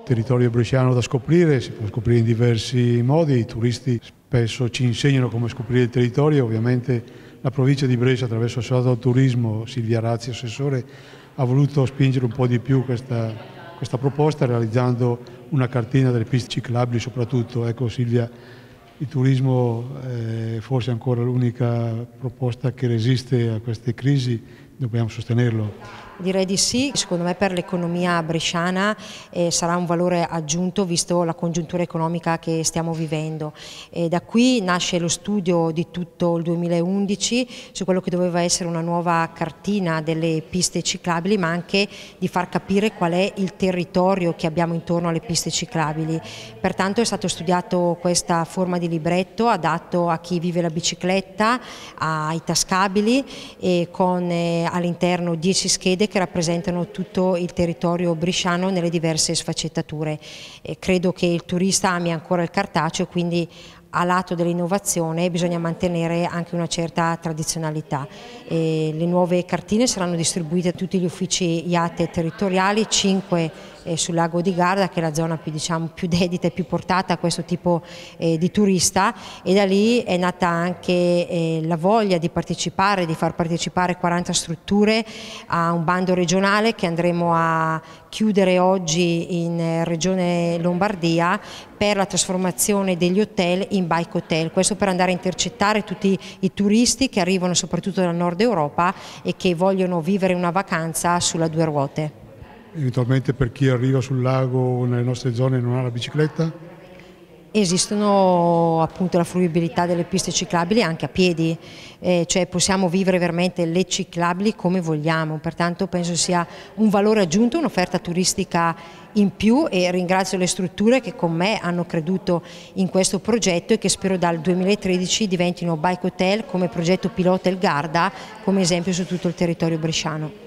territorio bresciano da scoprire, si può scoprire in diversi modi, i turisti spesso ci insegnano come scoprire il territorio, ovviamente la provincia di Brescia attraverso il Associato del Turismo, Silvia Razzi, assessore, ha voluto spingere un po' di più questa proposta realizzando una cartina delle piste ciclabili soprattutto. Ecco Silvia, il turismo è forse ancora l'unica proposta che resiste a queste crisi, dobbiamo sostenerlo. Direi di sì, secondo me per l'economia bresciana sarà un valore aggiunto visto la congiuntura economica che stiamo vivendo. Da qui nasce lo studio di tutto il 2011 su quello che doveva essere una nuova cartina delle piste ciclabili, ma anche di far capire qual è il territorio che abbiamo intorno alle piste ciclabili. Pertanto è stato studiato questa forma di libretto adatto a chi vive la bicicletta, ai tascabili, e con all'interno 10 schede che rappresentano tutto il territorio bresciano nelle diverse sfaccettature. Credo che il turista ami ancora il cartaceo, quindi a lato dell'innovazione bisogna mantenere anche una certa tradizionalità. Le nuove cartine saranno distribuite a tutti gli uffici IATE territoriali, 5 sul lago di Garda, che è la zona più dedita e più portata a questo tipo di turista, e da lì è nata anche la voglia di partecipare, di far partecipare 40 strutture a un bando regionale che andremo a chiudere oggi in Regione Lombardia per la trasformazione degli hotel in bike hotel, questo per andare a intercettare tutti i turisti che arrivano soprattutto dal nord Europa e che vogliono vivere una vacanza sulla due ruote. Eventualmente per chi arriva sul lago nelle nostre zone e non ha la bicicletta? Esistono appunto la fruibilità delle piste ciclabili anche a piedi, cioè possiamo vivere veramente le ciclabili come vogliamo, pertanto penso sia un valore aggiunto, un'offerta turistica in più, e ringrazio le strutture che con me hanno creduto in questo progetto e che spero dal 2013 diventino bike hotel come progetto pilota il Garda, come esempio su tutto il territorio bresciano.